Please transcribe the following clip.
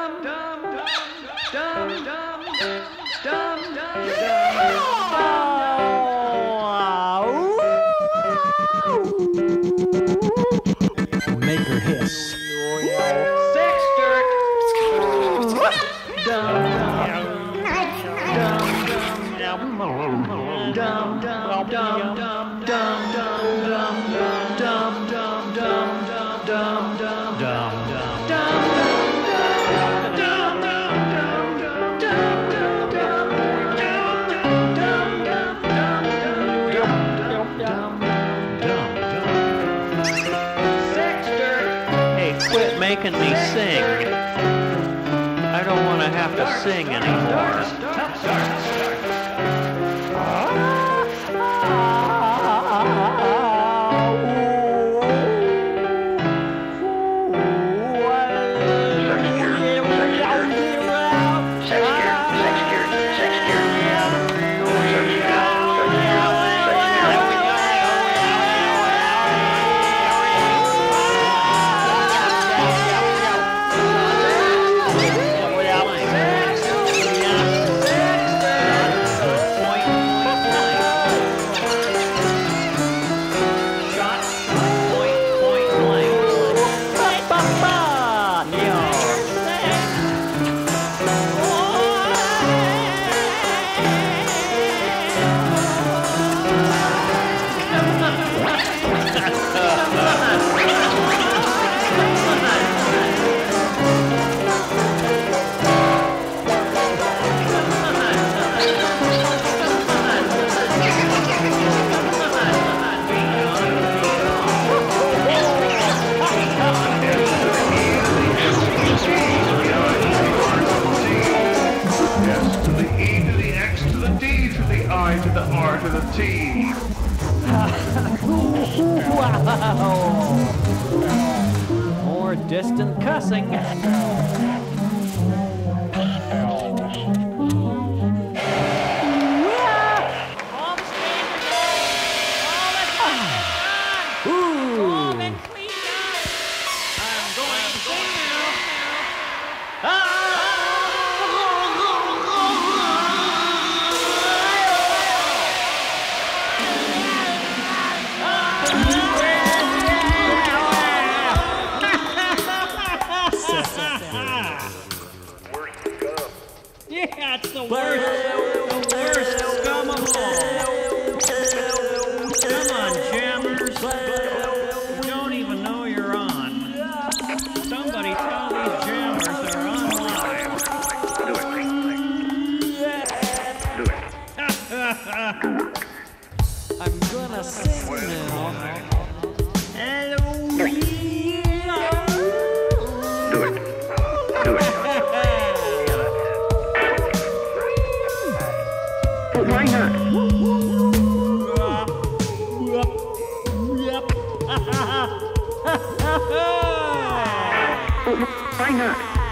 Make her hiss. Sex dirt. Hey, quit making me sing. I don't want to have to sing anymore. I to the R to the T. Wow! More distant cussing. Yeah, it's the worst. The worst scum of all. Come on, jammers. You don't even know you're on. Somebody tell these jammers they're on live. Do it. I'm gonna sing now. Hello. Do it. But why not? But why not?